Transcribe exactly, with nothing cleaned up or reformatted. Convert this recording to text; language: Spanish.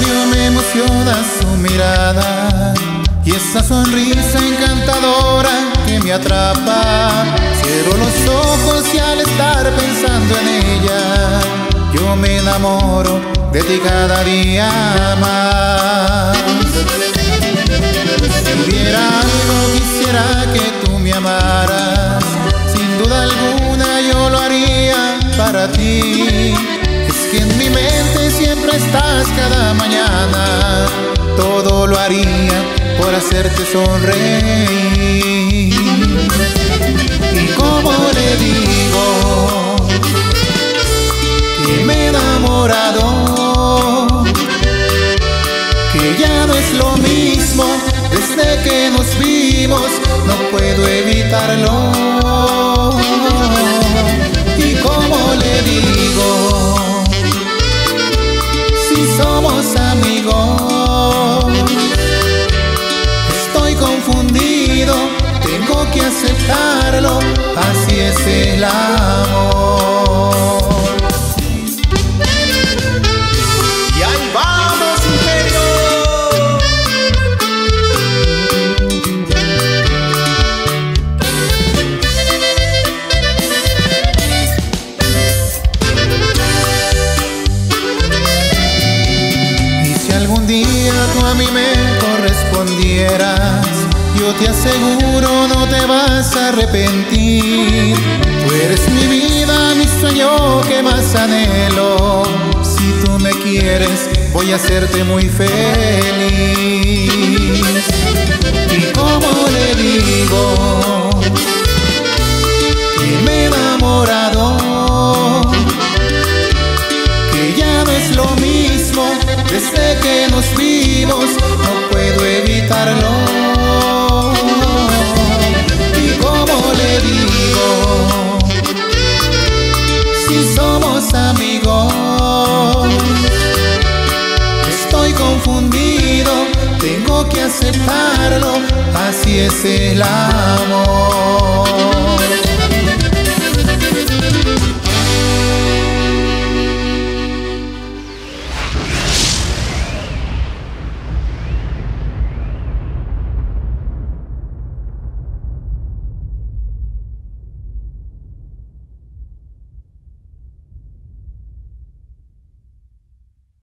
diario me emociona su mirada y esa sonrisa encantadora que me atrapa. Cierro los ojos y al estar pensando en ella, yo me enamoro de ti cada día más. Si hubiera algo quisiera que tú me amaras, sin duda alguna yo lo haría para ti. Es que en mi mente siempre estás cada mañana, todo lo haría por hacerte sonreír. Y como le digo que me he enamorado, que ya no es lo mismo desde que nos vimos, no puedo evitarlo. Y como le digo, si somos amigos, estoy confundido, tengo que aceptarlo, así es el amor. Y ahí vamos, Imperio. Y si algún día tú a mí me correspondieras, yo te aseguro no te vas a arrepentir. Tú eres mi vida, mi sueño que más anhelo. Si tú me quieres, voy a hacerte muy feliz. Y como le digo que me he enamorado, que ya no es lo mismo desde que nos vimos, no puedo evitarlo. Y como le digo, si somos amigos, estoy confundido, tengo que aceptarlo, así es el amor.